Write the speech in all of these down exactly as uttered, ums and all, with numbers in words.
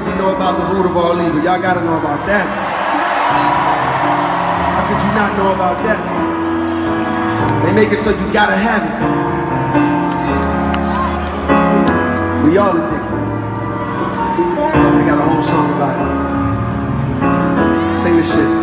crazy know about the root of all evil. Y'all gotta know about that. How could you not know about that? They make it so you gotta have it. We all addicted. I got a whole song about it. Sing this shit.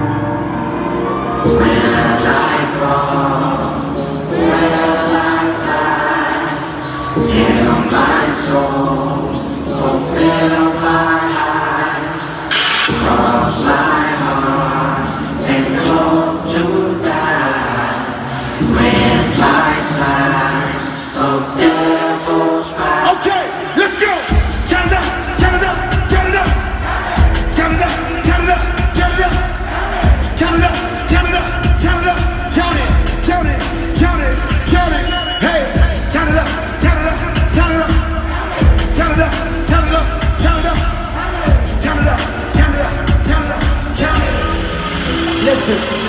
Will I fall? Will I fly? Heal my soul, fulfill my high, cross my heart and hope to die with my slice of devil's pride. Okay, let's go. Count it up, count it up, count it up, count it up, count it up, count it up, count it up, count it up, count it up, count it, count it, count it, count it. Hey, count it up, count it up, count it up, count it up, count it up, count it up, count it up, count it up, count it up, count it. Listen.